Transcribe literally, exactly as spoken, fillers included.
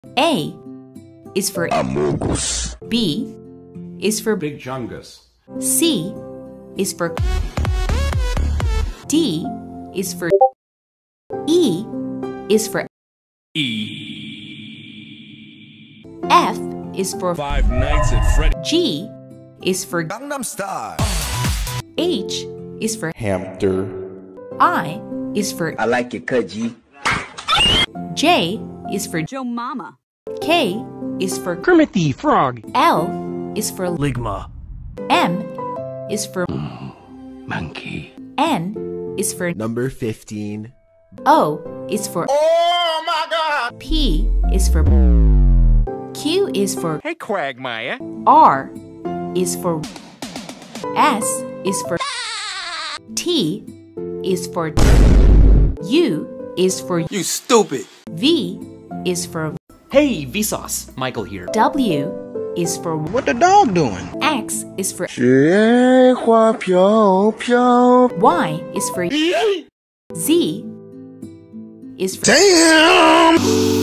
A is for Amogus. B is for Big Chungus. C is for D is for E is for E. F is for Five Nights at Freddy. G is for Gangnam Style. H is for Hamster. I is for I like it, Kudgy. J is for Joe Mama. K is for Kermit the Frog. L is for Ligma. M is for Monkey. N is for Number fifteen. O is for Oh my God! P is for Q is for Hey, Quagmire. R is for S is for T is for U is for You stupid. V is for Hey, Vsauce. Michael here. W is for What the dog doing? X is for 雪花飘飘。 Y is for Z is for Damn!